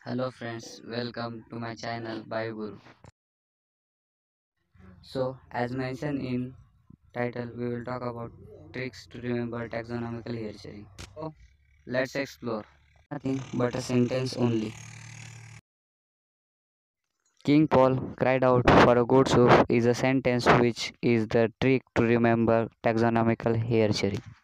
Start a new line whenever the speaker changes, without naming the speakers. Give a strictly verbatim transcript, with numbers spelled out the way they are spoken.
Hello friends, welcome to my channel by Guru. So, as mentioned in title, we will talk about tricks to remember taxonomical hierarchy. So, let's explore. Nothing but a sentence only. King Paul cried out for a good soup is a sentence which is the trick to remember taxonomical hierarchy.